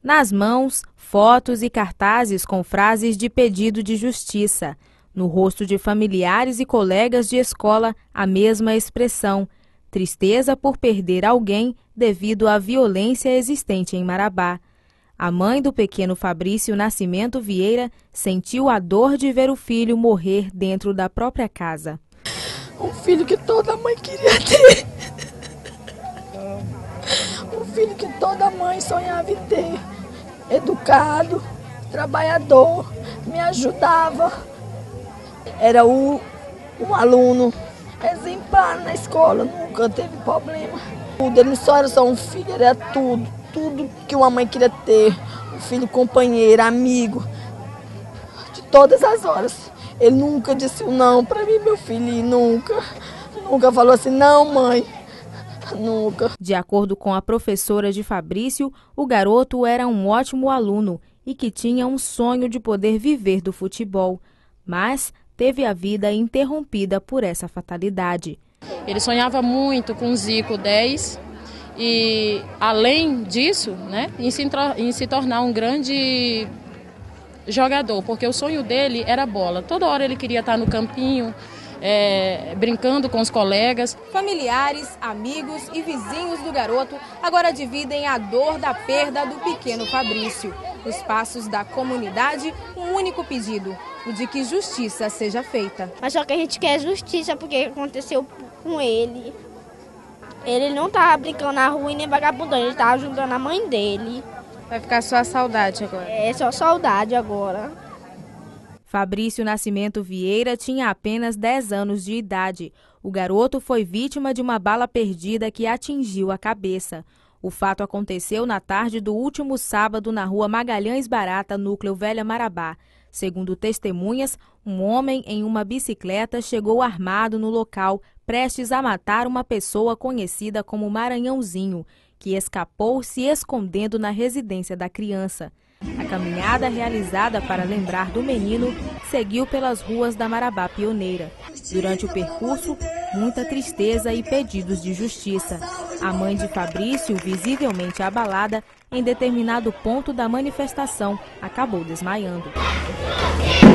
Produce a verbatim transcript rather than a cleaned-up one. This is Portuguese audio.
Nas mãos, fotos e cartazes com frases de pedido de justiça. No rosto de familiares e colegas de escola, a mesma expressão: tristeza por perder alguém devido à violência existente em Marabá. A mãe do pequeno Fabrício Nascimento Vieira sentiu a dor de ver o filho morrer dentro da própria casa. Um filho que toda mãe queria ter. Um filho que toda mãe sonhava em ter. Educado, trabalhador, me ajudava. Era o, um aluno exemplar na escola, nunca teve problema. Tudo, ele não só era só um filho, era tudo, tudo que uma mãe queria ter. Um filho companheiro, amigo, de todas as horas. Ele nunca disse um não para mim, meu filho, nunca. Nunca falou assim, não mãe, nunca. De acordo com a professora de Fabrício, o garoto era um ótimo aluno e que tinha um sonho de poder viver do futebol, mas teve a vida interrompida por essa fatalidade. Ele sonhava muito com o Zico dez e, além disso, né, em se, em se tornar um grande jogador, porque o sonho dele era bola. Toda hora ele queria estar no campinho, é, brincando com os colegas. Familiares, amigos e vizinhos do garoto agora dividem a dor da perda do pequeno Fabrício. Nos passos da comunidade, um único pedido: o de que justiça seja feita. Mas só que a gente quer justiça porque aconteceu com ele. Ele não estava brincando na rua e nem vagabundando, ele estava ajudando a mãe dele. Vai ficar só a saudade agora? É, só saudade agora. Fabrício Nascimento Vieira tinha apenas dez anos de idade. O garoto foi vítima de uma bala perdida que atingiu a cabeça. O fato aconteceu na tarde do último sábado na rua Magalhães Barata, núcleo Velha Marabá. Segundo testemunhas, um homem em uma bicicleta chegou armado no local, prestes a matar uma pessoa conhecida como Maranhãozinho, que escapou se escondendo na residência da criança. A caminhada realizada para lembrar do menino seguiu pelas ruas da Marabá Pioneira. Durante o percurso, muita tristeza e pedidos de justiça. A mãe de Fabrício, visivelmente abalada, em determinado ponto da manifestação, acabou desmaiando.